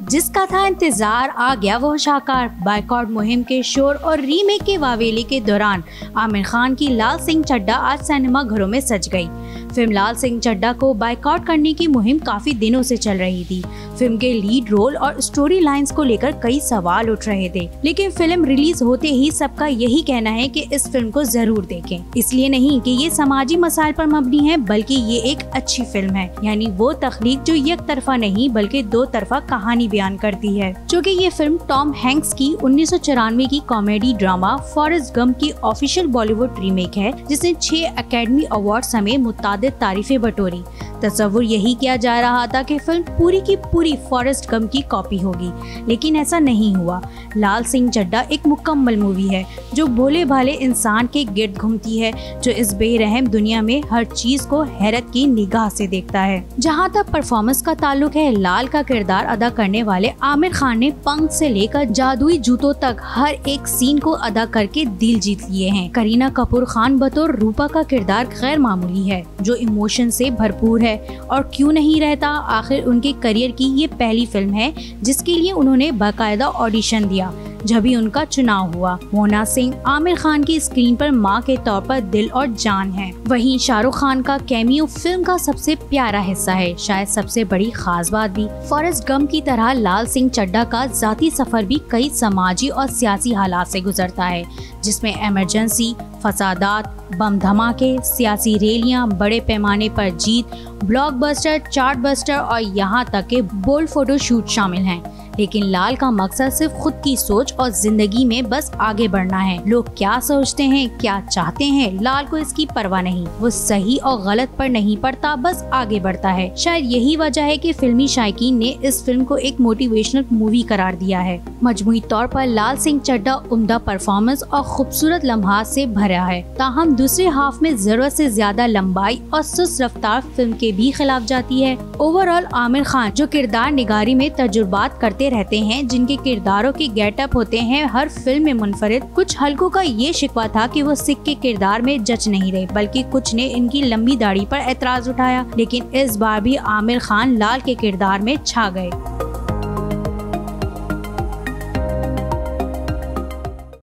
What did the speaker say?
जिसका था इंतजार आ गया वो शाकार। बायकॉट मुहिम के शोर और रीमेक के वावेले के दौरान आमिर खान की लाल सिंह चड्ढा आज सिनेमा घरों में सज गई। फिल्म लाल सिंह चड्ढा को बायकॉट करने की मुहिम काफी दिनों से चल रही थी। फिल्म के लीड रोल और स्टोरी लाइंस को लेकर कई सवाल उठ रहे थे, लेकिन फिल्म रिलीज होते ही सबका यही कहना है कि इस फिल्म को जरूर देखें। इसलिए नहीं कि ये समाजी मसाइल पर मबनी है, बल्कि ये एक अच्छी फिल्म है, यानी वो तख्लीक जो एक तरफा नहीं बल्कि दो तरफा कहानी बयान करती है। चूँकि ये फिल्म टॉम हैंक्स की 1994 की कॉमेडी ड्रामा फॉरेस्ट गंप की ऑफिशियल बॉलीवुड रीमेक है, जिसने 6 अकेडमी अवार्ड समेत मुताबिक तारीफें बटोरी। तस्वुर यही किया जा रहा था कि फिल्म पूरी की पूरी फॉरेस्ट गंप की कॉपी होगी, लेकिन ऐसा नहीं हुआ। लाल सिंह चड्ढा एक मुकम्मल मूवी है जो भोले भाले इंसान के गिर्द घूमती है, जो इस बेरहम दुनिया में हर चीज को हैरत की निगाह से देखता है। जहां तक परफॉर्मेंस का ताल्लुक है, लाल का किरदार अदा करने वाले आमिर खान ने पंख से लेकर जादुई जूतों तक हर एक सीन को अदा करके दिल जीत लिए हैं। करीना कपूर खान बतौर रूपा का किरदार गैर मामूली है, जो इमोशन से भरपूर है। और क्यों नहीं रहता, आखिर उनके करियर की ये पहली फिल्म है जिसके लिए उन्होंने बाकायदा ऑडिशन दिया। जब भी उनका चुनाव हुआ, मोना सिंह आमिर खान की स्क्रीन पर मां के तौर पर दिल और जान है। वहीं शाहरुख खान का कैमियो फिल्म का सबसे प्यारा हिस्सा है, शायद सबसे बड़ी खास बात भी। फॉरेस्ट गंप की तरह लाल सिंह चड्ढा का जाती सफर भी कई समाजी और सियासी हालात से गुजरता है, जिसमें इमरजेंसी, फसादात, बम धमाके, सियासी रैलियां, बड़े पैमाने पर जीत, ब्लॉकबस्टर, चार्टबस्टर और यहाँ तक के बोल्ड फोटोशूट शामिल हैं। लेकिन लाल का मकसद सिर्फ खुद की सोच और जिंदगी में बस आगे बढ़ना है। लोग क्या सोचते हैं, क्या चाहते हैं, लाल को इसकी परवाह नहीं। वो सही और गलत पर नहीं पड़ता, बस आगे बढ़ता है। शायद यही वजह है कि फिल्मी शायकीन ने इस फिल्म को एक मोटिवेशनल मूवी करार दिया है। मजमूई तौर पर लाल सिंह चड्ढा उम्दा परफॉर्मेंस और खूबसूरत लम्हात से भरा है, ताहम दूसरे हाफ में जरूरत से ज्यादा लंबाई और सुस्त रफ्तार फिल्म के भी खिलाफ जाती है। ओवरऑल आमिर खान जो किरदार निगारी में तजुर्बात करते रहते हैं, जिनके किरदारों के गेटअप होते हैं हर फिल्म में मुनफरिद। कुछ हल्कों का ये शिकवा था कि वो सिख के किरदार में जच नहीं रहे, बल्कि कुछ ने इनकी लंबी दाढ़ी पर एतराज उठाया। लेकिन इस बार भी आमिर खान लाल के किरदार में छा गए।